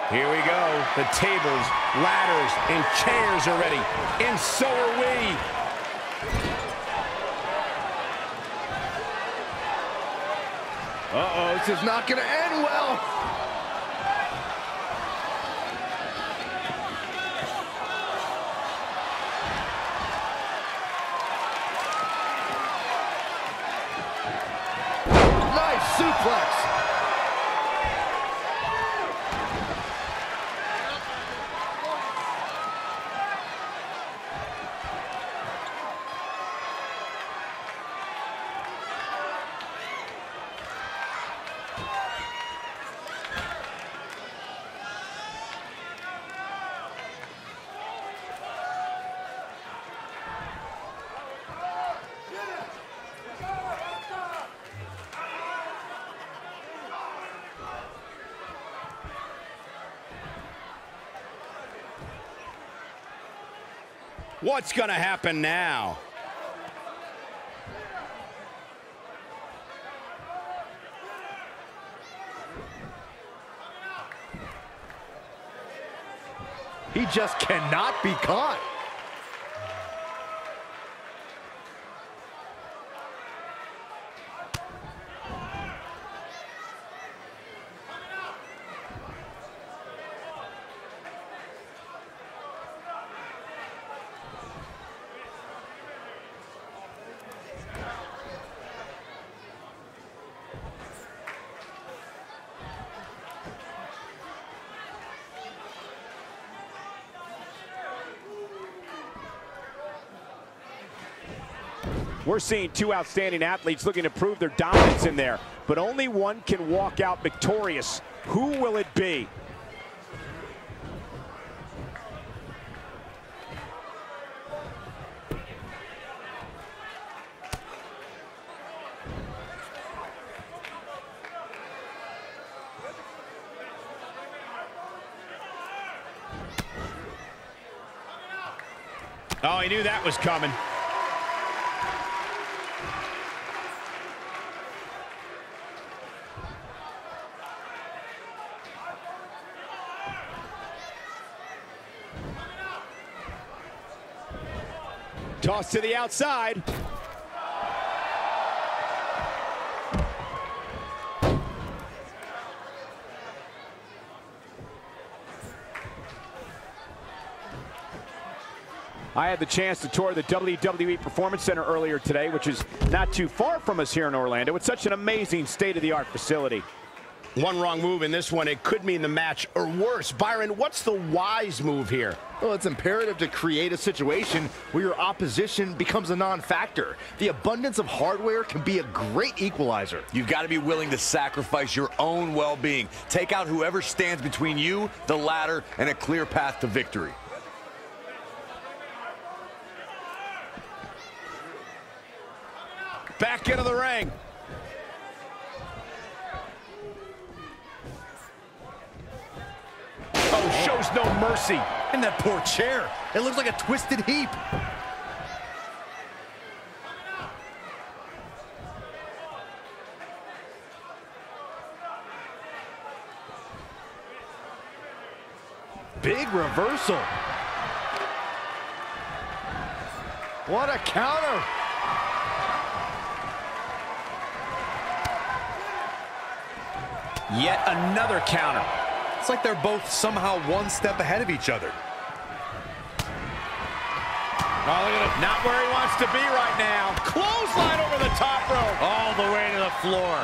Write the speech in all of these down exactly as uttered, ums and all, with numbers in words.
Here we go. The tables, ladders, and chairs are ready. And so are we. Uh-oh, this is not going to end well. Nice suplex. What's going to happen now? He just cannot be caught. We're seeing two outstanding athletes looking to prove their dominance in there, but only one can walk out victorious. Who will it be? Oh, he knew that was coming. Toss to the outside. I had the chance to tour the W W E Performance Center earlier today, which is not too far from us here in Orlando. It's such an amazing state-of-the-art facility. One wrong move in this one, it could mean the match or worse. Byron, what's the wise move here? Well, it's imperative to create a situation where your opposition becomes a non-factor. The abundance of hardware can be a great equalizer. You've got to be willing to sacrifice your own well-being. Take out whoever stands between you, the ladder, and a clear path to victory. Back into the ring. Oh, shows no mercy. And that poor chair. It looks like a twisted heap. Big reversal. What a counter. Yet another counter. It's like they're both somehow one step ahead of each other. Oh, look at him. Not where he wants to be right now. Clothesline over the top rope. All the way to the floor.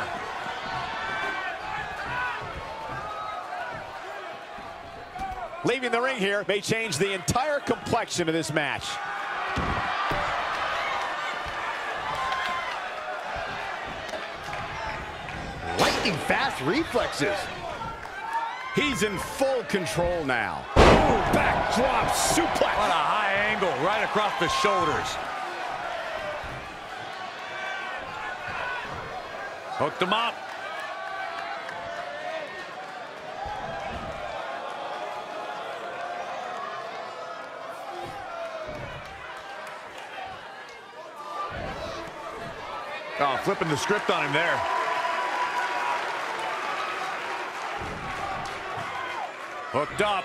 Leaving the ring here may change the entire complexion of this match. Lightning fast reflexes. He's in full control now. Ooh, backdrop suplex. What a high angle right across the shoulders. Hooked him up. Oh, flipping the script on him there. Hooked up.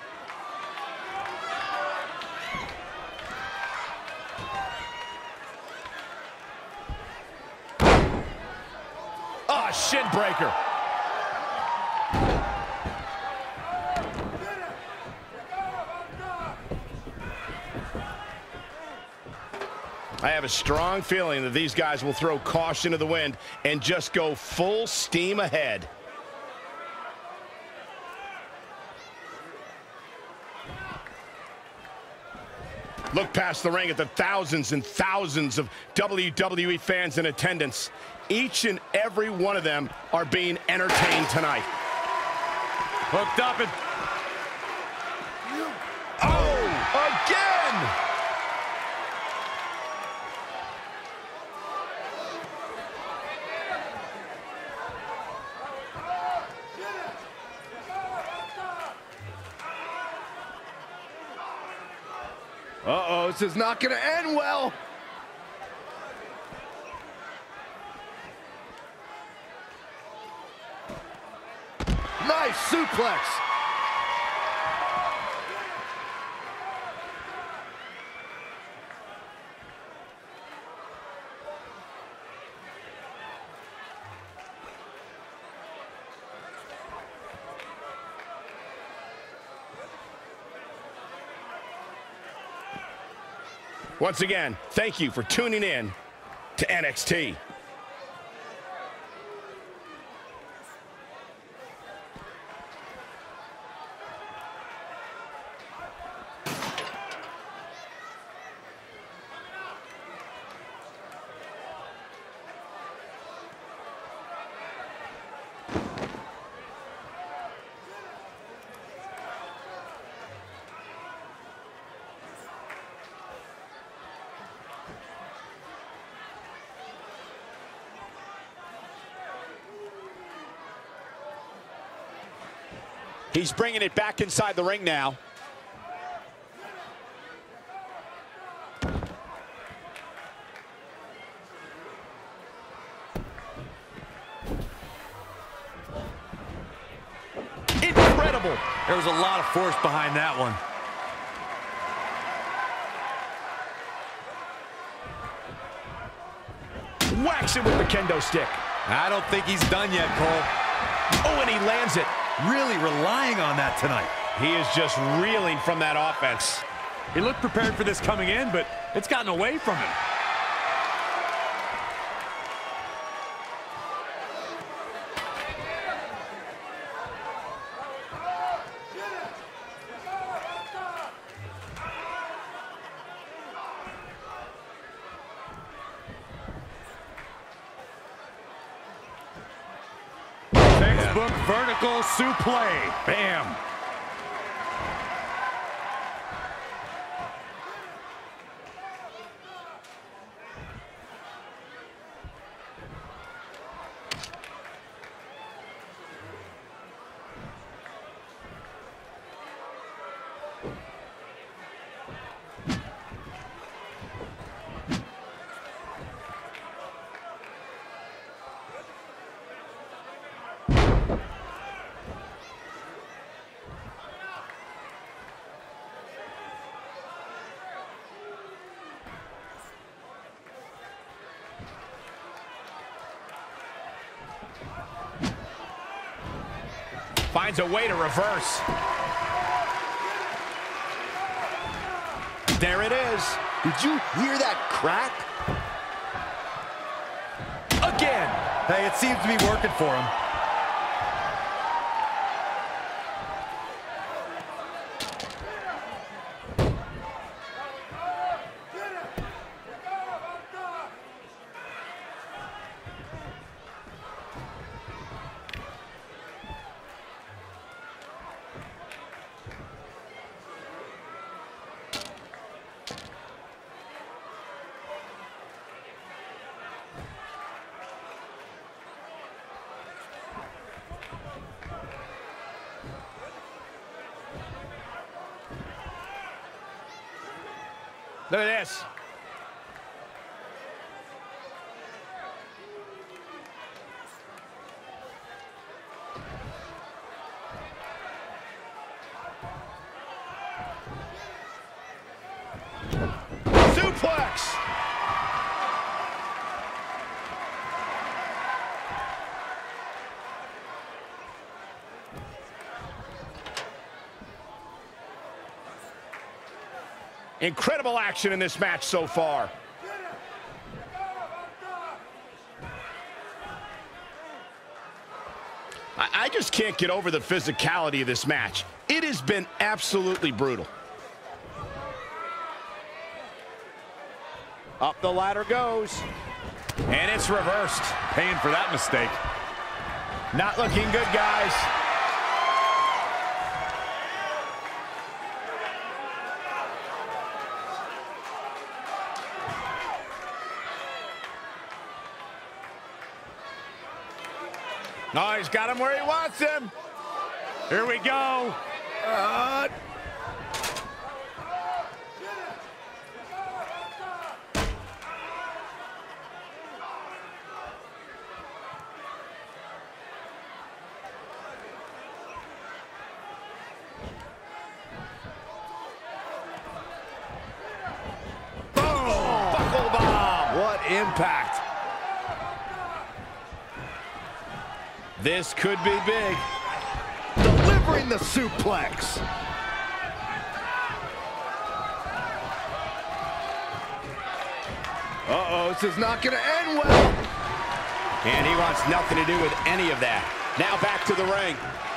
Ah, shin breaker. I have a strong feeling that these guys will throw caution to the wind and just go full steam ahead. Look past the ring at the thousands and thousands of W W E fans in attendance. Each and every one of them are being entertained tonight. Hooked up and... Oh, again! Uh-oh, this is not going to end well. Nice suplex. Once again, thank you for tuning in to N X T. He's bringing it back inside the ring now. Incredible. There was a lot of force behind that one. Whacks it with the kendo stick. I don't think he's done yet, Cole. Oh, and he lands it. Really relying on that tonight. He is just reeling from that offense. He looked prepared for this coming in, but it's gotten away from him. Textbook vertical suplex. Bam. Finds a way to reverse. There it is. Did you hear that crack? Again. Hey, it seems to be working for him. Look at this. suplex. Incredible action in this match so far. I, I just can't get over the physicality of this match. It has been absolutely brutal. Up the ladder goes. And it's reversed. Paying for that mistake. Not looking good, guys. Oh, he's got him where he wants him. Here we go. Uh... Boom! Buckle bomb. What impact. This could be big. Delivering the suplex. Uh-oh, this is not going to end well. And he wants nothing to do with any of that. Now back to the ring.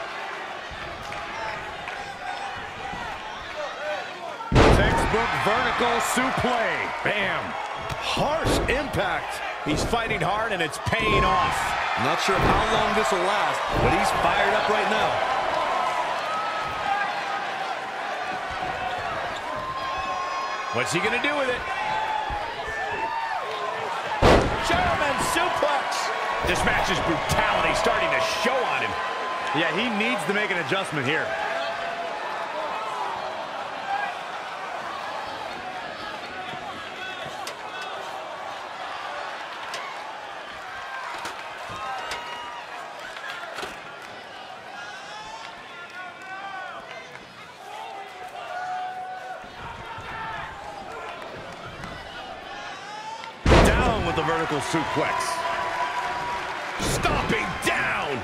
Textbook vertical suplex. Bam. Harsh impact. He's fighting hard and it's paying off. Not sure how long this will last, but he's fired up right now. What's he gonna do with it? German suplex. This match's brutality starting to show on him. Yeah, he needs to make an adjustment here. With the vertical suplex. Stomping down.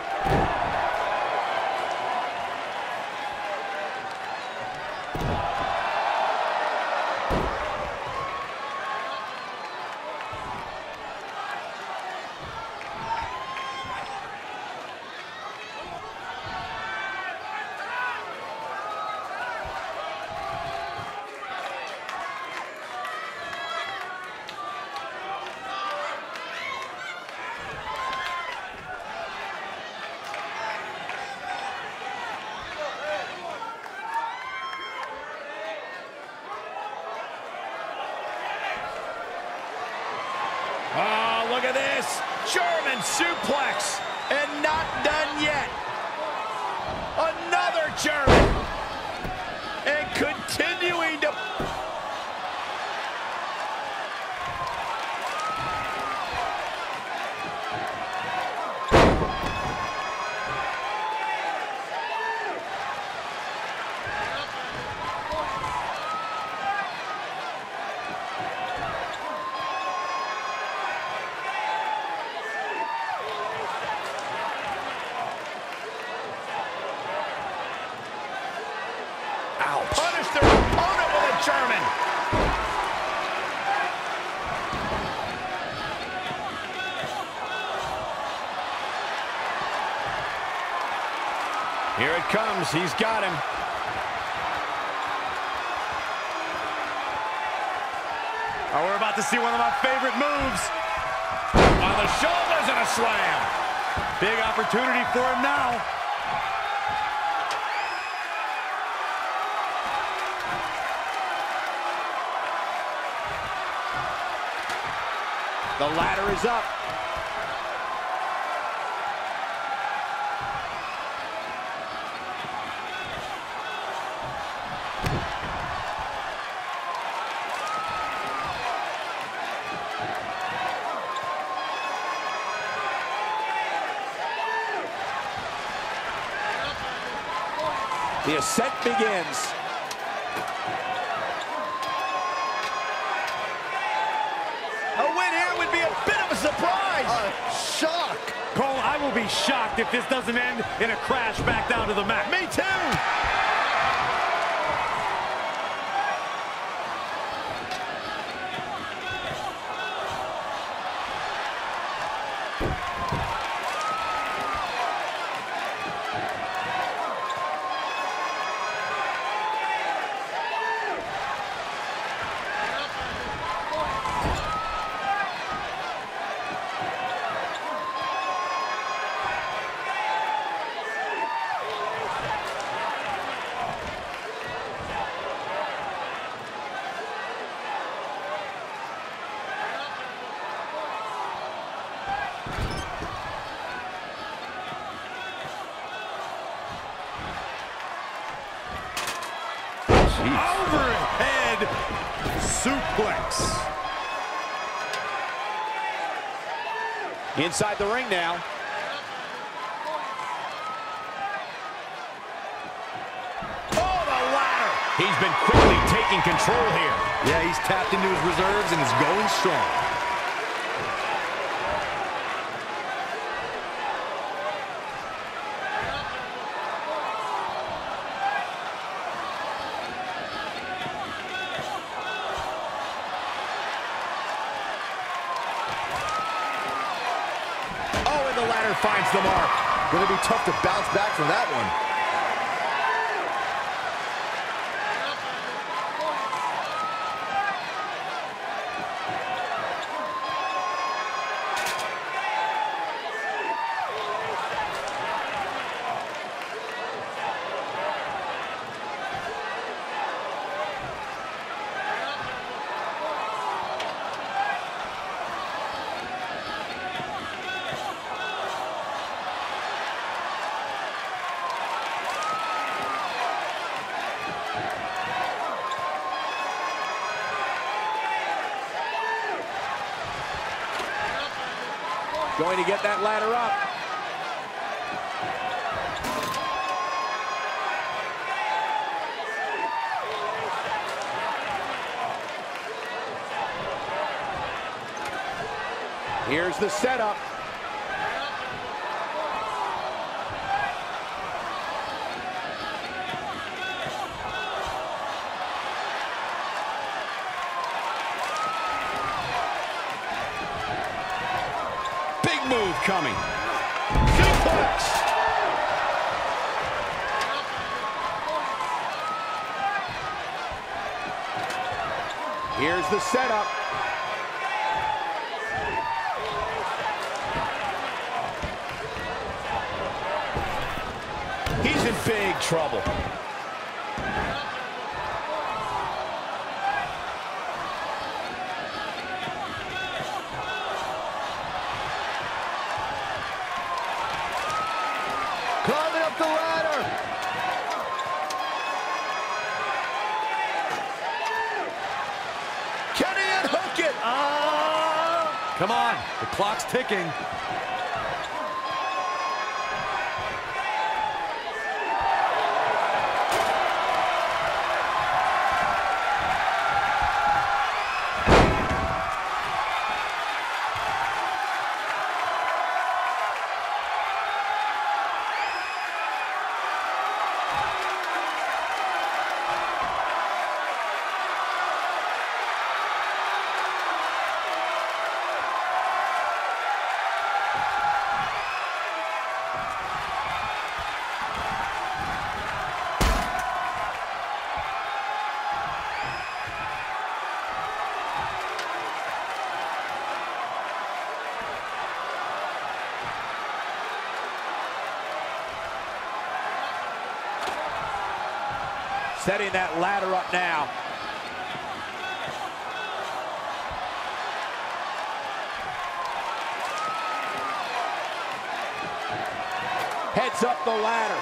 Oh, look at this. German suplex. And not done yet. Another German. And continuing to... punish their opponent with a German. Here it comes. He's got him. Oh, we're about to see one of my favorite moves. On the shoulders and a slam. Big opportunity for him now. The ladder is up. The ascent begins. shocked if this doesn't end in a crash back down to the mat. Me too! Overhead suplex. Inside the ring now. Oh, the ladder. He's been quickly taking control here. Yeah, he's tapped into his reserves and is going strong. The ladder finds the mark. Gonna be tough to bounce back from that one. Going to get that ladder up. Here's the setup. Move coming. Suplex. Here's the setup. He's in big trouble. Climbing up the ladder. Can he unhook it? Ah! Come on, the clock's ticking. Setting that ladder up now. Heads up the ladder.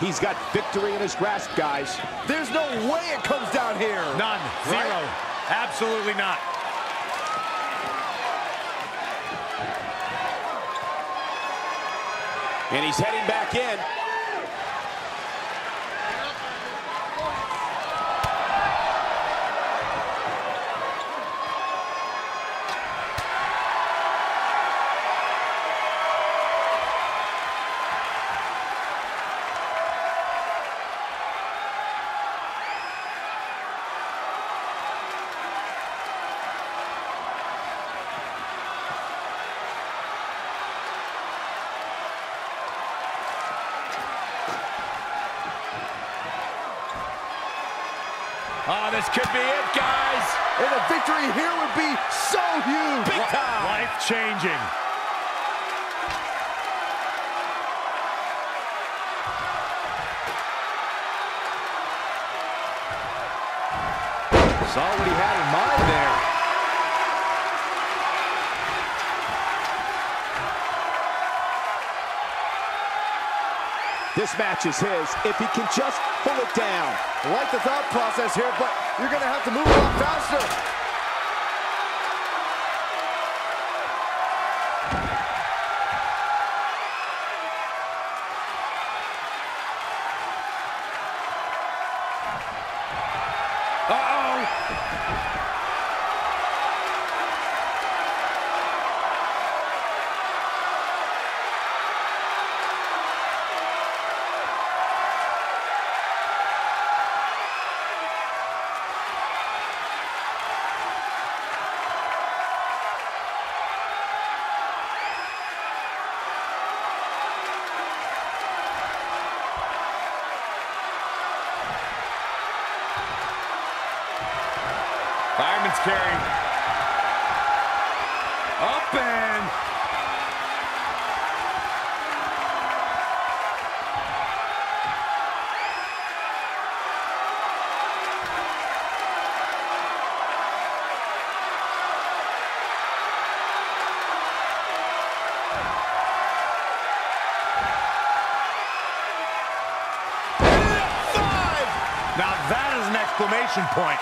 He's got victory in his grasp, guys. There's no way it comes down here. None. Zero. Right? Absolutely not. And he's heading back in. Oh, this could be it, guys. And a victory here would be so huge. Big time. Life-changing. Saw what he had in mind there. This match is his if he can just pull it down. I like the thought process here, but you're going to have to move a lot faster. Fireman's carry. Up and... Five! Now that is an exclamation point.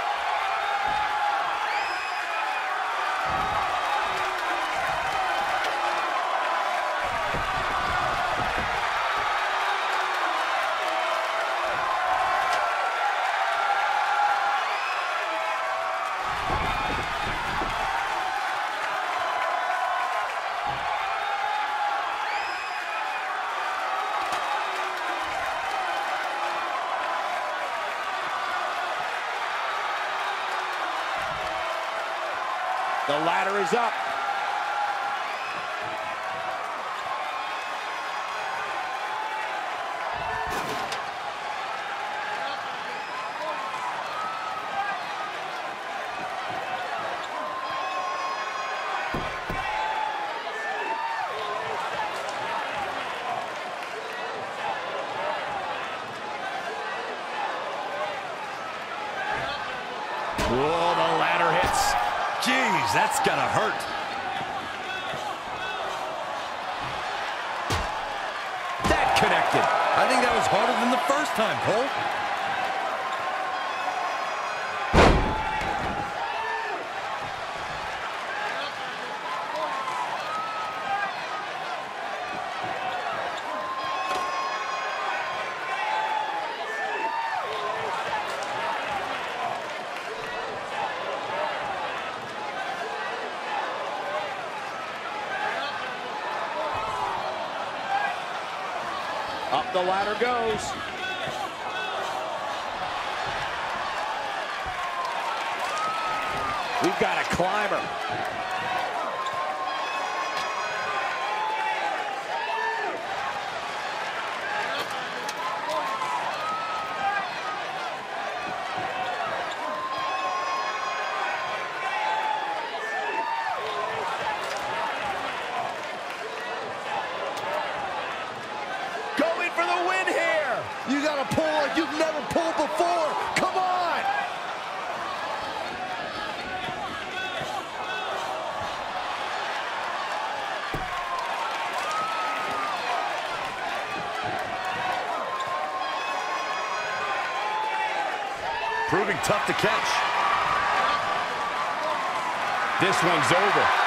The ladder is up. Whoa, the ladder hits. Jeez, that's gonna hurt. That connected. I think that was harder than the first time, Cole. Up the ladder goes. We've got a climber. For the win here. You got to pull like you've never pulled before. Come on. Proving tough to catch. This one's over.